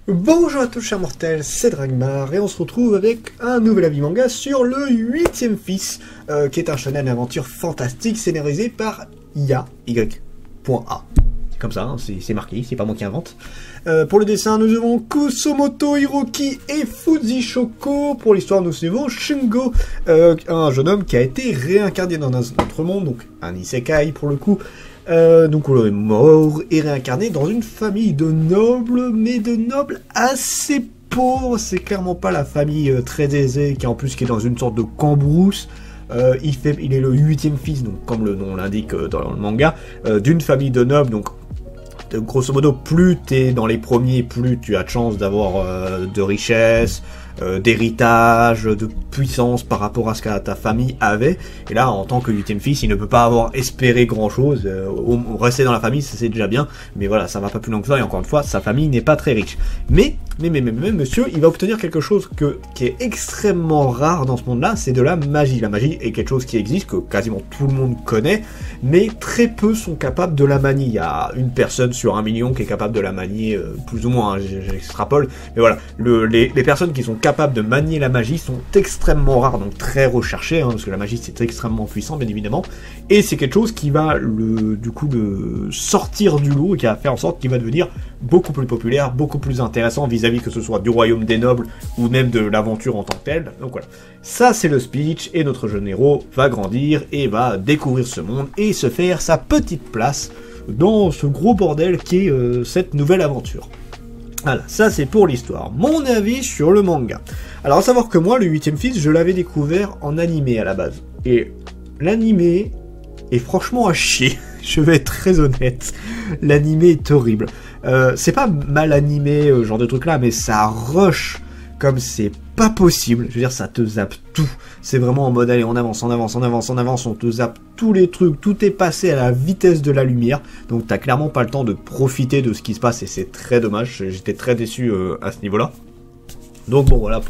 Bonjour à tous chers mortels, c'est Dragmar et on se retrouve avec un nouvel avis manga sur le 8ème fils, qui est un shonen aventure fantastique scénarisé par Y.A. C'est comme ça, hein, c'est marqué, c'est pas moi qui invente. Pour le dessin, nous avons Kusumoto Hiroki et Fuji Shoko. Pour l'histoire, nous suivons Shungo, un jeune homme qui a été réincarné dans un autre monde, donc un isekai pour le coup. Donc on est mort et réincarné dans une famille de nobles, mais de nobles assez pauvres. C'est clairement pas la famille très aisée qui est dans une sorte de cambrousse. Il est le 8ème fils, donc comme le nom l'indique dans le manga, d'une famille de nobles. Donc grosso modo, plus t'es dans les premiers, plus tu as de chance d'avoir de richesses, d'héritage, de puissance par rapport à ce que ta famille avait. Et là, en tant que 8ème fils, il ne peut pas avoir espéré grand chose. Rester dans la famille, c'est déjà bien, mais voilà, ça va pas plus loin que ça. Et encore une fois, sa famille n'est pas très riche. Mais monsieur, il va obtenir quelque chose qui est extrêmement rare dans ce monde-là, c'est de la magie. La magie est quelque chose qui existe, que quasiment tout le monde connaît, mais très peu sont capables de la manier. Il y a une personne sur 1 million qui est capable de la manier, plus ou moins, hein, j'extrapole, mais voilà, les personnes qui sont capables de manier la magie sont extrêmement rares, donc très recherchées, hein, parce que la magie c'est extrêmement puissant, bien évidemment, et c'est quelque chose qui va le sortir du lot, et qui va faire en sorte qu'il va devenir beaucoup plus populaire, beaucoup plus intéressant vis-à-vis que ce soit du royaume des nobles ou même de l'aventure en tant que telle. Donc voilà, ça c'est le speech, et notre jeune héros va grandir et va découvrir ce monde et se faire sa petite place dans ce gros bordel qui est cette nouvelle aventure. Voilà, ça c'est pour l'histoire. Mon avis sur le manga. Alors à savoir que moi, le 8ème fils, je l'avais découvert en animé à la base. Et l'animé est franchement à chier. Je vais être très honnête. L'animé est horrible. C'est pas mal animé, genre de truc là, mais ça rush comme c'est pas possible. Je veux dire, ça te zappe tout. C'est vraiment en mode, allez, on avance, on te zappe tous les trucs, tout est passé à la vitesse de la lumière. Donc t'as clairement pas le temps de profiter de ce qui se passe et c'est très dommage. J'étais très déçu à ce niveau-là. Donc bon, voilà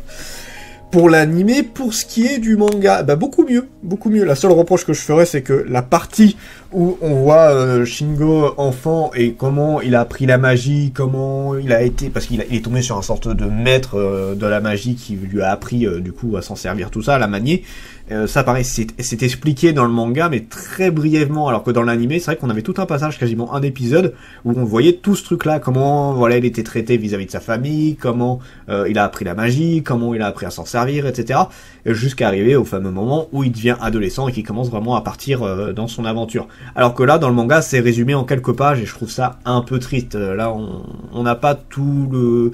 pour l'animé. Pour ce qui est du manga, bah beaucoup mieux. La seule reproche que je ferais, c'est que la partie où on voit Shingo enfant et comment il a appris la magie, comment il a été, parce qu'il est tombé sur un sorte de maître de la magie qui lui a appris du coup à s'en servir, tout ça, à la manier. Ça pareil, c'est expliqué dans le manga, mais très brièvement, alors que dans l'animé, c'est vrai qu'on avait tout un passage, quasiment un épisode, où on voyait tout ce truc-là, comment voilà il était traité vis-à-vis de sa famille, comment il a appris la magie, comment il a appris à s'en servir, etc. Jusqu'à arriver au fameux moment où il devient adolescent et qu'il commence vraiment à partir dans son aventure. Alors que là, dans le manga, c'est résumé en quelques pages, et je trouve ça un peu triste. Là, on n'a pas tout le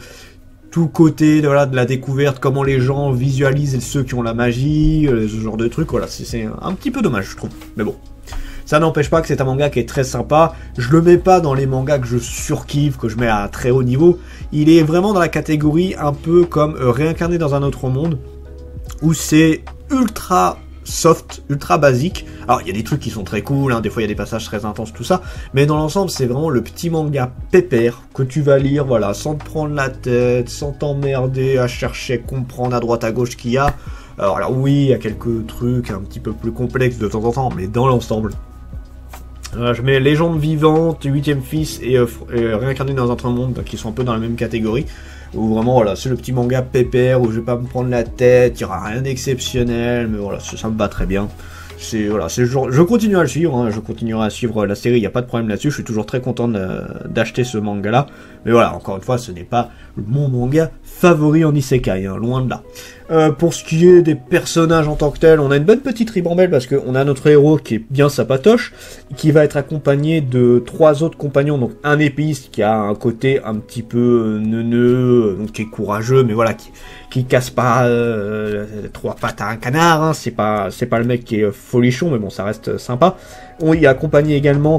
côté de la découverte, comment les gens visualisent ceux qui ont la magie, ce genre de trucs, voilà, c'est un petit peu dommage, je trouve. Mais bon, ça n'empêche pas que c'est un manga qui est très sympa. Je le mets pas dans les mangas que je surkiffe, que je mets à très haut niveau. Il est vraiment dans la catégorie un peu comme réincarné dans un autre monde, où c'est ultra soft, ultra basique. Alors il y a des trucs qui sont très cool, hein, des fois il y a des passages très intenses, tout ça, mais dans l'ensemble c'est vraiment le petit manga pépère que tu vas lire, voilà, sans te prendre la tête, sans t'emmerder à chercher, comprendre à droite à gauche ce qu'il y a. Alors oui, il y a quelques trucs un petit peu plus complexes de temps en temps, mais dans l'ensemble, je mets Légende vivante, 8ème fils et réincarné dans un autre monde, qui sont un peu dans la même catégorie, où vraiment voilà, c'est le petit manga pépère où je vais pas me prendre la tête, il y aura rien d'exceptionnel, mais voilà, ça me va très bien. Voilà, c'est genre, je continue à le suivre, hein, je continuerai à suivre la série, il n'y a pas de problème là-dessus, je suis toujours très content d'acheter ce manga-là, mais voilà, encore une fois, ce n'est pas mon manga favori en isekai, hein, loin de là. Pour ce qui est des personnages en tant que tels, on a une bonne petite ribambelle parce qu'on a notre héros qui est bien sympatoche, qui va être accompagné de 3 autres compagnons, donc un épiste qui a un côté un petit peu neuneux, donc qui est courageux, mais voilà, qui casse pas 3 pattes à un canard, hein, c'est pas le mec qui est folichon, mais bon, ça reste sympa. On y est accompagné également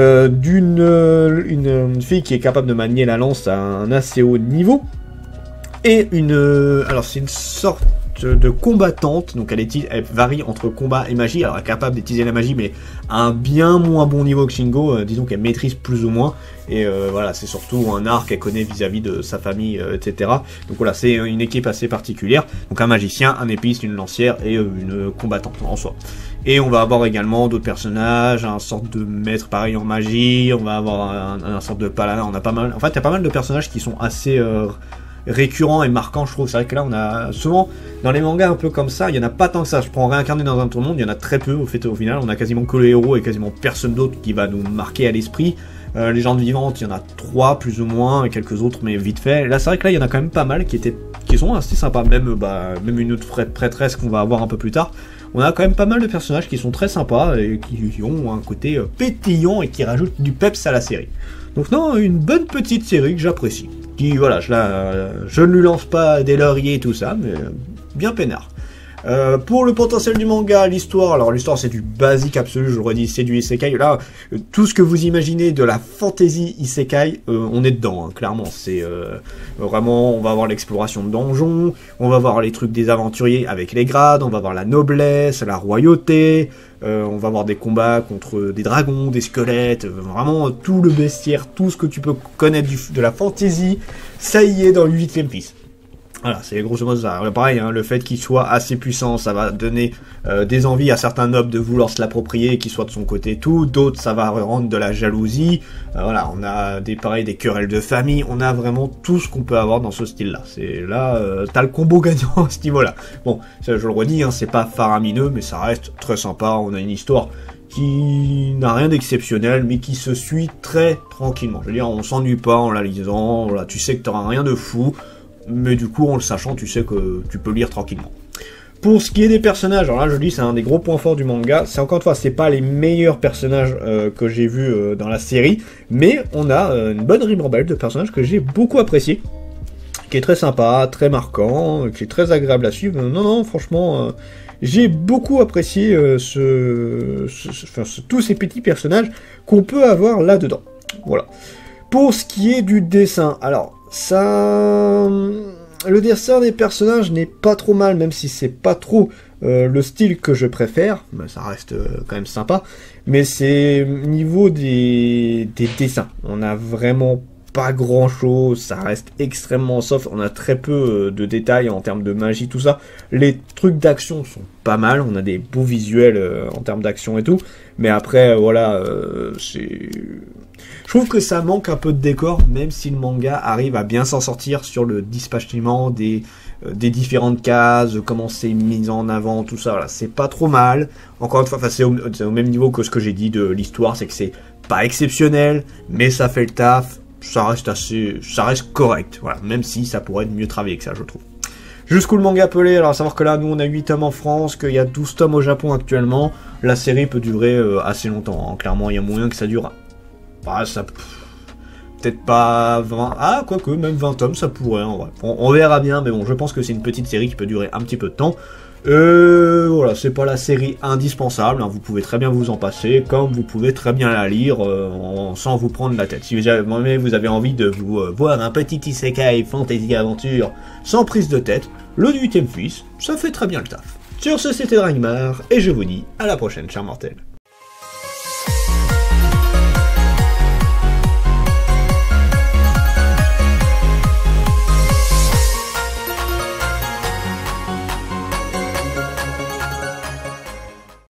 d'une fille qui est capable de manier la lance à un assez haut niveau, et alors c'est une sorte de combattante, donc elle varie entre combat et magie, alors elle est capable d'utiliser la magie, mais à un bien moins bon niveau que Shingo, disons qu'elle maîtrise plus ou moins, et voilà, c'est surtout un art qu'elle connaît vis-à-vis de sa famille, etc. Donc voilà, c'est une équipe assez particulière, donc un magicien, un épiste, une lancière et une combattante en soi. Et on va avoir également d'autres personnages, un sorte de maître pareil en magie, on va avoir un sorte de paladin, on a pas mal, en fait il y a pas mal de personnages qui sont assez récurrents et marquants, je trouve. C'est vrai que là on a souvent, dans les mangas un peu comme ça, il y en a pas tant que ça. Je prends Réincarné dans un tour de monde, il y en a très peu au final, on a quasiment que le héros et quasiment personne d'autre qui va nous marquer à l'esprit. Légendes vivantes, il y en a 3 plus ou moins, et quelques autres, mais vite fait. Là, c'est vrai que là, il y en a quand même pas mal qui sont assez sympas. Même une autre prêtresse qu'on va avoir un peu plus tard. On a quand même pas mal de personnages qui sont très sympas et qui ont un côté pétillant et qui rajoutent du peps à la série. Donc non, une bonne petite série que j'apprécie. Qui, voilà, je ne lui lance pas des lauriers et tout ça, mais bien peinard. Pour le potentiel du manga, l'histoire, alors l'histoire c'est du basique absolu, je le redis, c'est du isekai. Là, tout ce que vous imaginez de la fantasy isekai, on est dedans, hein, clairement. C'est vraiment, on va avoir l'exploration de donjons, on va voir les trucs des aventuriers avec les grades, on va voir la noblesse, la royauté, on va avoir des combats contre des dragons, des squelettes, vraiment tout le bestiaire, tout ce que tu peux connaître de la fantasy, ça y est dans le 8ème fils. Voilà, c'est grosso modo ça. Pareil, hein, le fait qu'il soit assez puissant, ça va donner des envies à certains nobles de vouloir se l'approprier, qu'il soit de son côté et tout. D'autres, ça va rendre de la jalousie. Voilà, on a des querelles de famille. On a vraiment tout ce qu'on peut avoir dans ce style-là. C'est là, t'as le combo gagnant à ce niveau-là. Bon, ça, je le redis, hein, c'est pas faramineux, mais ça reste très sympa. On a une histoire qui n'a rien d'exceptionnel, mais qui se suit très tranquillement. Je veux dire, on s'ennuie pas en la lisant. Voilà, tu sais que t'auras rien de fou. Mais du coup, en le sachant, tu sais que tu peux lire tranquillement. Pour ce qui est des personnages, alors là, je dis, c'est un des gros points forts du manga. C'est encore une fois, c'est pas les meilleurs personnages que j'ai vus dans la série, mais on a une bonne ribambelle de personnages que j'ai beaucoup apprécié, qui est très sympa, très marquant, qui est très agréable à suivre. Non, franchement, j'ai beaucoup apprécié tous ces petits personnages qu'on peut avoir là-dedans. Voilà. Pour ce qui est du dessin, alors, ça, le dessin des personnages n'est pas trop mal, même si c'est pas trop le style que je préfère, mais ça reste quand même sympa. Mais c'est niveau des dessins, on a vraiment pas grand chose, ça reste extrêmement soft, on a très peu de détails en termes de magie, tout ça. Les trucs d'action sont pas mal, on a des beaux visuels en termes d'action et tout, mais après voilà, je trouve que ça manque un peu de décor, même si le manga arrive à bien s'en sortir sur le dispatchement des différentes cases, comment c'est mis en avant, tout ça, voilà, c'est pas trop mal. Encore une fois, c'est au même niveau que ce que j'ai dit de l'histoire, c'est que c'est pas exceptionnel, mais ça fait le taf, ça reste correct, voilà, même si ça pourrait être mieux travaillé que ça, je trouve. Jusqu'où le manga peut aller, alors à savoir que là, nous on a 8 tomes en France, qu'il y a 12 tomes au Japon actuellement, la série peut durer assez longtemps, hein. Clairement il y a moyen que ça dure. Ça peut-être pas 20, quoique même 20 tomes ça pourrait en vrai. On verra bien, mais bon, je pense que c'est une petite série qui peut durer un petit peu de temps. Voilà, c'est pas la série indispensable, hein, vous pouvez très bien vous en passer, comme vous pouvez très bien la lire sans vous prendre la tête. Si vous avez envie de vous voir un petit isekai fantasy aventure sans prise de tête, le 8ème fils, ça fait très bien le taf. Sur ce, c'était Dragmar, et je vous dis à la prochaine, chers mortels.